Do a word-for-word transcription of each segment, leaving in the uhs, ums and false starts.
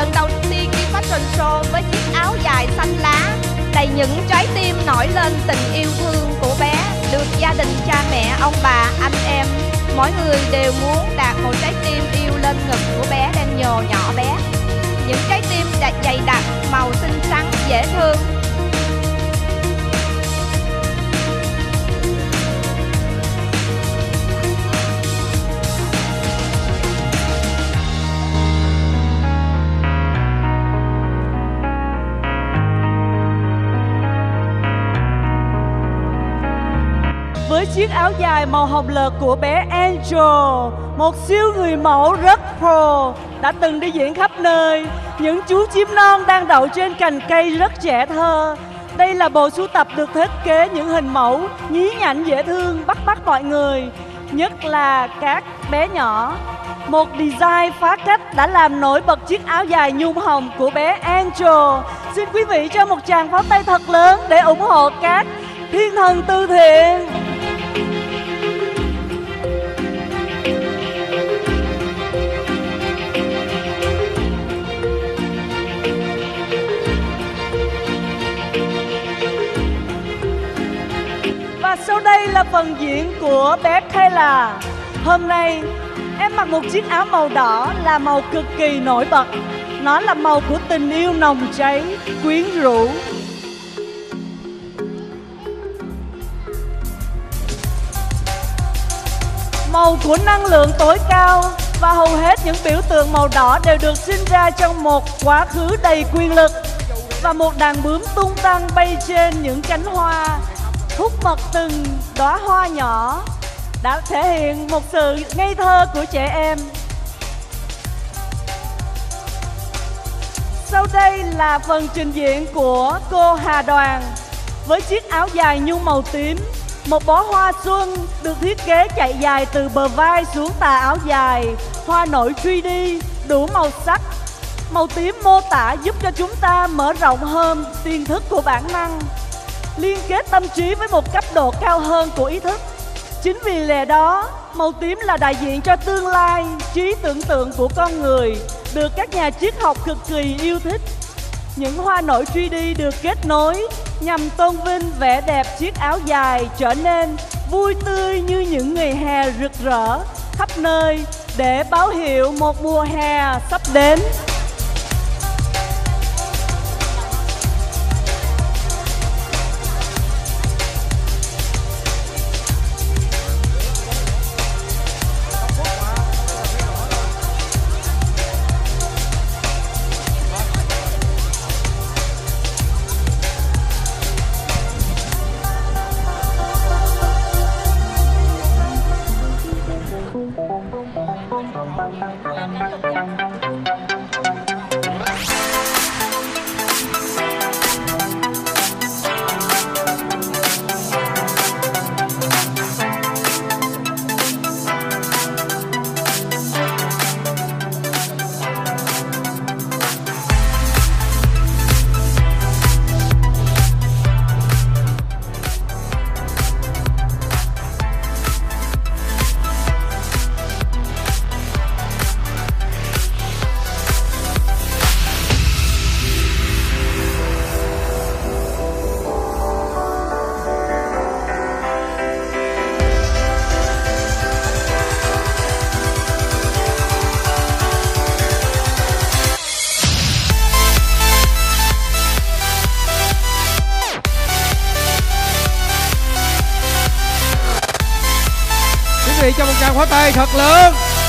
lần đầu tiên đi fashion show với chiếc áo dài xanh lá, đầy những trái tim nổi lên tình yêu thương của bé. Được gia đình, cha mẹ, ông bà, anh em, mỗi người đều muốn đặt một trái tim yêu lên ngực của bé đang nhồ nhỏ bé. Những trái tim đã dày đặc, màu xinh xắn, dễ thương. Với chiếc áo dài màu hồng lợt của bé Angel, một siêu người mẫu rất pro, đã từng đi diễn khắp nơi. Những chú chim non đang đậu trên cành cây rất trẻ thơ. Đây là bộ sưu tập được thiết kế những hình mẫu nhí nhảnh dễ thương, bắt mắt mọi người, nhất là các bé nhỏ. Một design phá cách đã làm nổi bật chiếc áo dài nhung hồng của bé Angel. Xin quý vị cho một tràng pháo tay thật lớn để ủng hộ các thiên thần từ thiện. Và sau đây là phần diễn của bé Kayla. Hôm nay em mặc một chiếc áo màu đỏ là màu cực kỳ nổi bật. Nó là màu của tình yêu nồng cháy, quyến rũ. Màu của năng lượng tối cao. Và hầu hết những biểu tượng màu đỏ đều được sinh ra trong một quá khứ đầy quyền lực. Và một đàn bướm tung tăng bay trên những cánh hoa, hút mật từng đóa hoa nhỏ, đã thể hiện một sự ngây thơ của trẻ em. Sau đây là phần trình diễn của cô Hà Đoàn. Với chiếc áo dài nhung màu tím, một bó hoa xuân được thiết kế chạy dài từ bờ vai xuống tà áo dài, hoa nổi ba D đủ màu sắc. Màu tím mô tả giúp cho chúng ta mở rộng hơn tiềm thức của bản năng, liên kết tâm trí với một cấp độ cao hơn của ý thức. Chính vì lẽ đó, màu tím là đại diện cho tương lai, trí tưởng tượng của con người, được các nhà triết học cực kỳ yêu thích. Những hoa nổi ba D được kết nối nhằm tôn vinh vẻ đẹp chiếc áo dài trở nên vui tươi như những ngày hè rực rỡ khắp nơi, để báo hiệu một mùa hè sắp đến. Cho một tràng pháo tay thật lớn.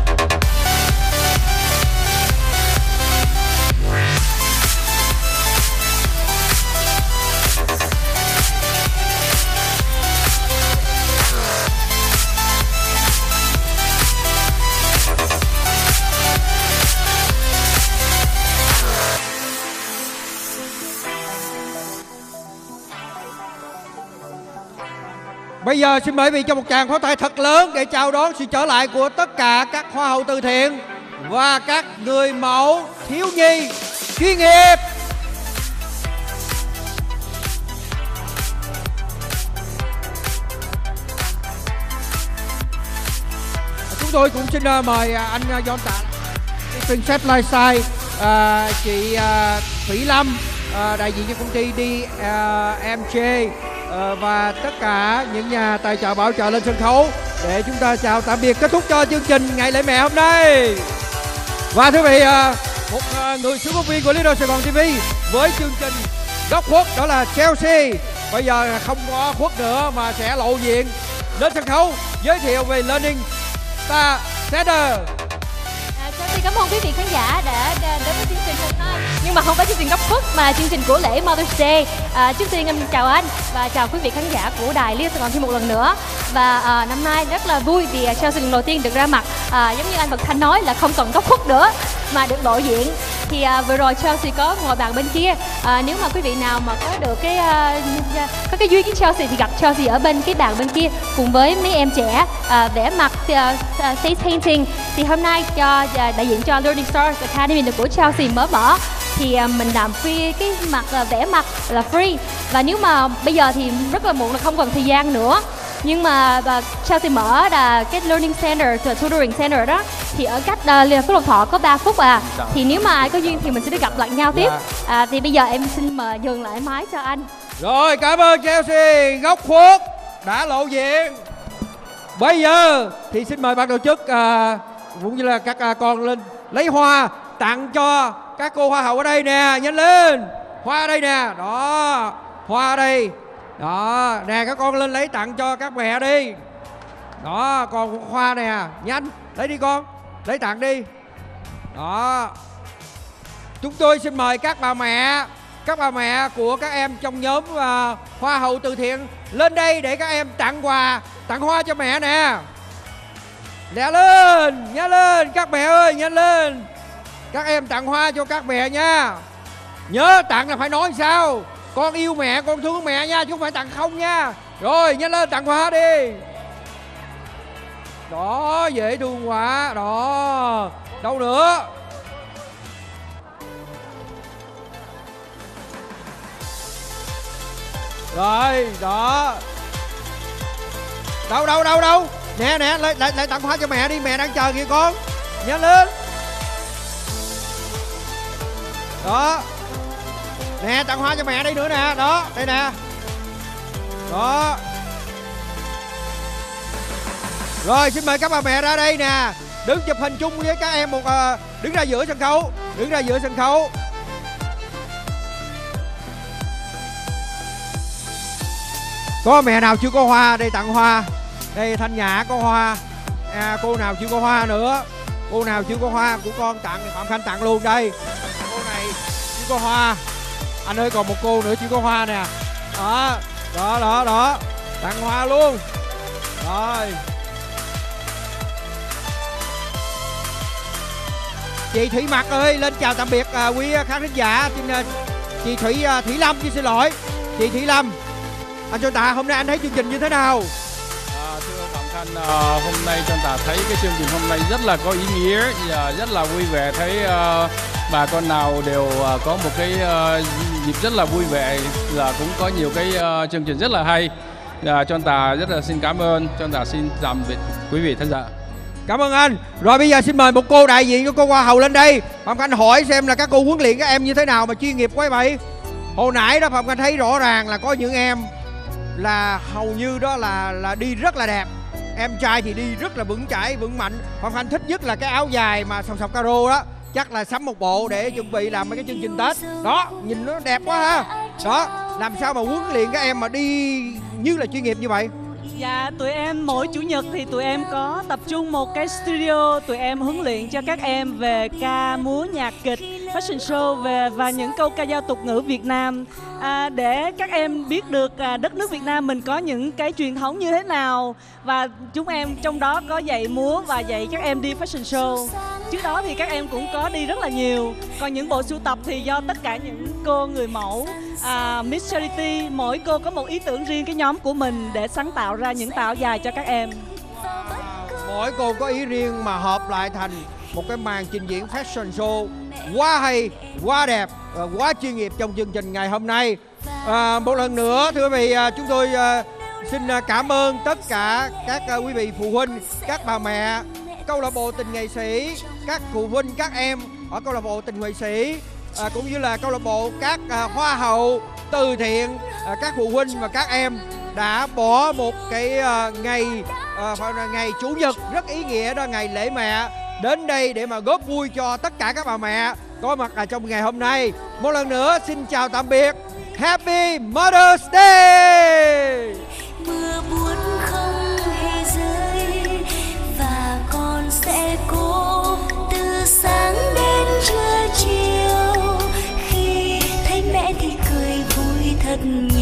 Bây giờ xin mời quý vị cho một tràng pháo tay thật lớn để chào đón sự trở lại của tất cả các hoa hậu từ thiện và các người mẫu thiếu nhi chuyên nghiệp. Chúng tôi cũng xin mời anh John Tạ, Princess Lifestyle à, chị à, Thủy Lâm, à, đại diện cho công ty đi à, em jê à, và tất cả những nhà tài trợ bảo trợ lên sân khấu để chúng ta chào tạm biệt, kết thúc cho chương trình ngày lễ mẹ hôm nay. Và thưa quý vị, à, một à, người xuống phóng viên của Little Sài Gòn ti vi với chương trình góc khuất đó là Chelsea. Bây giờ không có khuất nữa mà sẽ lộ diện lên sân khấu giới thiệu về Learning Star Center. Chelsea cảm ơn quý vị khán giả đã đến với chương trình hôm nay, nhưng mà không phải chương trình góc khuất mà chương trình của lễ Mother's Day. À, trước tiên em chào anh và chào quý vị khán giả của đài Little Sài Gòn thêm một lần nữa. Và à, năm nay rất là vui vì Chelsea lần đầu tiên được ra mặt, à, giống như anh Bật Thanh nói là không còn góc khuất nữa mà được lộ diện. Thì à, vừa rồi Chelsea có ngồi bàn bên kia. À, nếu mà quý vị nào mà có được cái à, có cái duyên với Chelsea thì gặp Chelsea ở bên cái bàn bên kia cùng với mấy em trẻ à, vẽ mặt à, face painting. Thì hôm nay cho à, đại diện cho Learning Stars Academy của Chelsea mới mở thì à, mình làm free cái mặt à, vẽ mặt là free. Và nếu mà bây giờ thì rất là muộn là không còn thời gian nữa, nhưng mà và Chelsea mở là cái Learning Center, Tutoring Center đó thì ở cách uh, Phú Lộc Thọ có ba phút à. Thì nếu mà ai có duyên thì mình sẽ được gặp lại nhau tiếp. À, thì bây giờ em xin mời dừng lại máy cho anh. Rồi, cảm ơn Chelsea, góc khuất đã lộ diện. Bây giờ thì xin mời ban tổ chức à, cũng như là các à, con lên lấy hoa tặng cho các cô hoa hậu ở đây nè, nhanh lên. Hoa ở đây nè, đó, hoa ở đây. Đó, nè các con lên lấy tặng cho các mẹ đi. Đó, còn hoa nè, nhanh, lấy đi con, lấy tặng đi. Đó. Chúng tôi xin mời các bà mẹ, các bà mẹ của các em trong nhóm uh, hoa hậu từ thiện lên đây để các em tặng quà, tặng hoa cho mẹ nè. Lẹ lên, nhanh lên, các mẹ ơi, nhanh lên. Các em tặng hoa cho các mẹ nha. Nhớ tặng là phải nói sao, con yêu mẹ, con thương mẹ nha, chứ không phải tặng không nha. Rồi, nhanh lên tặng hoa đi. Đó, dễ thương quá. Đó, đâu nữa. Rồi, đó. Đâu, đâu, đâu, đâu. Nè, nè, lại, lại, lại tặng hoa cho mẹ đi, mẹ đang chờ kìa con. Nhanh lên. Đó. Nè, tặng hoa cho mẹ đây nữa nè, đó, đây nè. Đó. Rồi, xin mời các bà mẹ ra đây nè. Đứng chụp hình chung với các em một uh, đứng ra giữa sân khấu, đứng ra giữa sân khấu. Có mẹ nào chưa có hoa đây tặng hoa. Đây Thanh Nhã có hoa. À, cô nào chưa có hoa nữa. Cô nào chưa có hoa của con tặng, Phạm Khanh tặng luôn đây. Cô này chưa có hoa. Anh ơi còn một cô nữa chưa có hoa nè. Đó, đó, đó, đó. Tặng hoa luôn. Rồi. Chị Thủy Mặc ơi, lên chào tạm biệt à, quý khán thính giả. Chị Thủy à, Thủy Lâm, xin lỗi. Chị Thủy Lâm. Anh Sơn Tạ, hôm nay anh thấy chương trình như thế nào? À, thưa Phạm Khanh, à, hôm nay Sơn Tạ thấy cái chương trình hôm nay rất là có ý nghĩa và rất là vui vẻ. Thấy à, bà con nào đều à, có một cái à, dịp rất là vui vẻ, là cũng có nhiều cái à, chương trình rất là hay. À, Sơn Tạ rất là xin cảm ơn. Sơn Tạ xin tạm biệt quý vị khán giả. Cảm ơn anh. Rồi bây giờ xin mời một cô đại diện cho cô Hoa hậu lên đây. Phạm Khanh hỏi xem là các cô huấn luyện các em như thế nào mà chuyên nghiệp quá vậy. Hồi nãy đó Phạm Khanh thấy rõ ràng là có những em là hầu như đó là là đi rất là đẹp. Em trai thì đi rất là vững chãi, vững mạnh. Phạm Khanh thích nhất là cái áo dài mà sòng sọc caro đó. Chắc là sắm một bộ để chuẩn bị làm mấy cái chương trình Tết. Đó, nhìn nó đẹp quá ha. Đó, làm sao mà huấn luyện các em mà đi như là chuyên nghiệp như vậy? Dạ, tụi em mỗi chủ nhật thì tụi em có tập trung một cái studio. Tụi em huấn luyện cho các em về ca, múa, nhạc kịch, fashion show về và những câu ca dao tục ngữ Việt Nam, à, để các em biết được à, đất nước Việt Nam mình có những cái truyền thống như thế nào. Và chúng em trong đó có dạy múa và dạy các em đi fashion show. Trước đó thì các em cũng có đi rất là nhiều. Còn những bộ sưu tập thì do tất cả những cô người mẫu, à, Miss Charity, mỗi cô có một ý tưởng riêng cái nhóm của mình để sáng tạo ra những tà áo dài cho các em. À, mỗi cô có ý riêng mà hợp lại thành một cái màn trình diễn fashion show quá hay, quá đẹp, quá chuyên nghiệp trong chương trình ngày hôm nay. À, một lần nữa thưa quý vị, chúng tôi xin cảm ơn tất cả các quý vị phụ huynh, các bà mẹ, câu lạc bộ tình nghệ sĩ, các phụ huynh, các em ở câu lạc bộ Tình Nguyện Sĩ, à, cũng như là câu lạc bộ các à, hoa hậu từ thiện, à, các phụ huynh và các em đã bỏ một cái à, ngày à, phải là ngày chủ nhật rất ý nghĩa, đó ngày lễ mẹ, đến đây để mà góp vui cho tất cả các bà mẹ có mặt ở trong ngày hôm nay. Một lần nữa xin chào tạm biệt, Happy Mother's Day. Mưa buốt không hề rơi và con sẽ cố từ sáng đến trưa chiều, khi thấy mẹ thì cười vui thật nhiều.